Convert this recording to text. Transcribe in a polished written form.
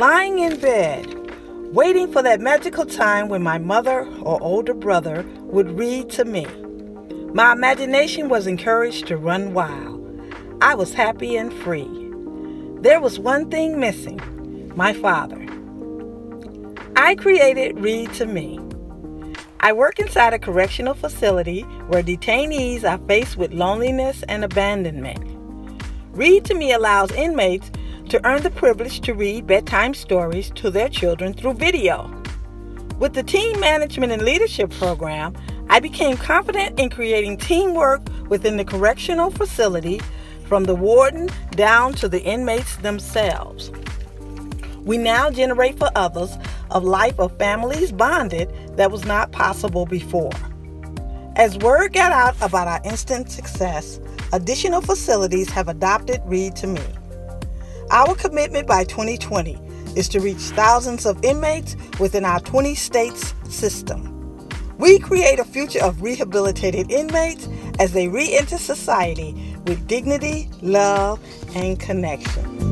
lying in bed, waiting for that magical time when my mother or older brother would read to me. My imagination was encouraged to run wild. I was happy and free. There was one thing missing: my father. I created Read to Me. I work inside a correctional facility where detainees are faced with loneliness and abandonment. Read to Me allows inmates to earn the privilege to read bedtime stories to their children through video. With the Team Management and Leadership Program, I became confident in creating teamwork within the correctional facility, from the warden down to the inmates themselves. We now generate for others a life of families bonded that was not possible before. As word got out about our instant success, additional facilities have adopted Read to Me. Our commitment by 2020 is to reach thousands of inmates within our 20 states system. We create a future of rehabilitated inmates as they re-enter society with dignity, love, and connection.